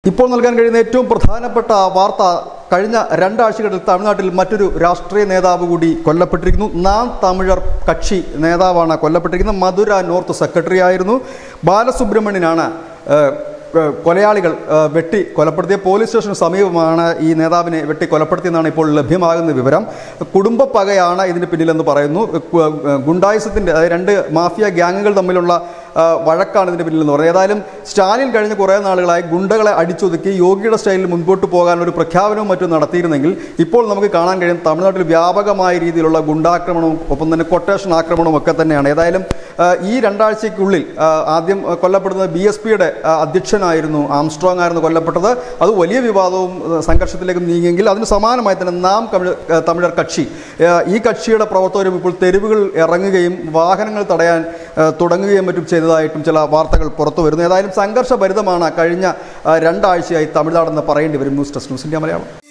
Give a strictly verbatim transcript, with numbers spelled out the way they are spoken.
ഇപ്പോൾ നൽകാൻ കഴിയുന്ന ഏറ്റവും പ്രധാനപ്പെട്ട വാർത്ത കഴിഞ്ഞ രണ്ടാഴ്ചകളിൽ തമിഴ്നാട്ടിൽ മറ്റൊരു രാഷ്ട്രീയ നേതാവ് കൂടി കൊല്ലപ്പെട്ടിരിക്കുന്നു. നാം തമിഴർ കക്ഷി നേതാവാണ് കൊല്ലപ്പെട്ടിരിക്കുന്നത്. മധുര നോർത്ത് സെക്രട്ടറി ആയിരുന്നു ബാലസുബ്രഹ്മണ്യനാണ് കൊലയാളികൾ വെട്ടി കൊലപ്പെടുത്തിയ. പോലീസ് സ്റ്റേഷന് സമീപമാണ് ഈ നേതാവിനെ വെട്ടി കൊലപ്പെടുത്തിയെന്നാണ് ഇപ്പോൾ ലഭ്യമാകുന്ന വിവരം. കുടുംബ പകയാണ് ഇതിന് പിന്നിലെന്ന് പറയുന്നു. ഗുണ്ടായിസത്തിൻ്റെ രണ്ട് മാഫിയ ഗ്യാങ്ങുകൾ തമ്മിലുള്ള വഴക്കാണ് ഇതിന് പിന്നിലെന്ന് പറയുന്നത്. ഏതായാലും സ്റ്റാലിൻ കഴിഞ്ഞ കുറേ നാളുകളായി ഗുണ്ടകളെ അടിച്ചൊതുക്കി യോഗിയുടെ സ്റ്റൈലിൽ മുൻപോട്ട് പോകാനൊരു പ്രഖ്യാപനവും മറ്റും നടത്തിയിരുന്നെങ്കിൽ ഇപ്പോൾ നമുക്ക് കാണാൻ കഴിയും തമിഴ്നാട്ടിൽ വ്യാപകമായ രീതിയിലുള്ള ഗുണ്ടാക്രമണവും ഒപ്പം തന്നെ കൊട്ടേഷൻ ആക്രമണവും ഒക്കെ തന്നെയാണ്. ഏതായാലും ഈ രണ്ടാഴ്ചയ്ക്കുള്ളിൽ ആദ്യം കൊല്ലപ്പെടുന്നത് ബി എസ് പിയുടെ അധ്യക്ഷനായിരുന്നു ആംസ്ട്രോങ് ആയിരുന്നു കൊല്ലപ്പെട്ടത്. അത് വലിയ വിവാദവും സംഘർഷത്തിലേക്കും നീങ്ങിയെങ്കിൽ അതിന് സമാനമായി തന്നെ നാം തമിഴർ കക്ഷി ഈ കക്ഷിയുടെ പ്രവർത്തകരും ഇപ്പോൾ തെരുവുകൾ ഇറങ്ങുകയും വാഹനങ്ങൾ തടയാൻ തുടങ്ങുകയും മറ്റും ചെയ്തതായിട്ടും ചില വാർത്തകൾ പുറത്തു വരുന്നു. ഏതായാലും സംഘർഷഭരിതമാണ് കഴിഞ്ഞ രണ്ടാഴ്ചയായി തമിഴ്നാടെന്ന് പറയേണ്ടി വരും. News desk News India Malayalam.